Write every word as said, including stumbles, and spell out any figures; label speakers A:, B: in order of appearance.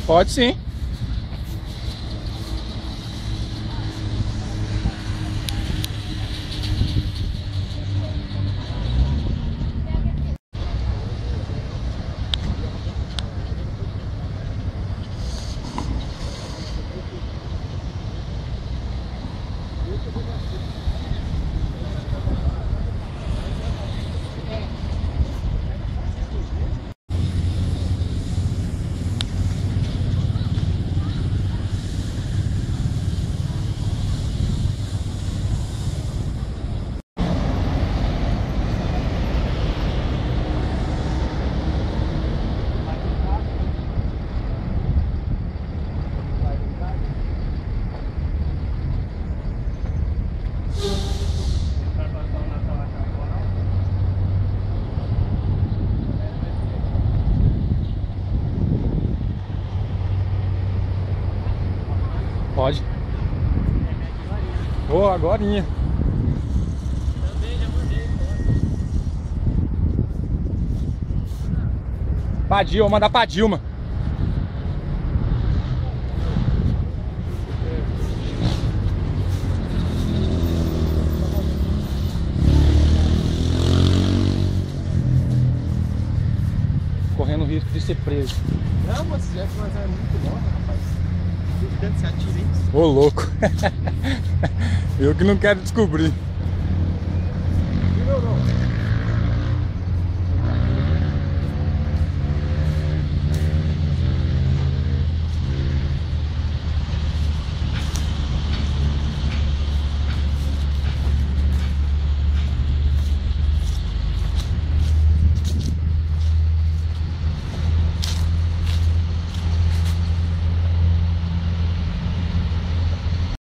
A: Pode sim. Pode. Ô, oh, agorinha. Pra Dilma, vou mandar pra Dilma. Correndo o risco de ser preso.
B: Não, mas já é muito longe, rapaz. Tanto se atira isso.
A: Ô, louco. Eu que não quero descobrir.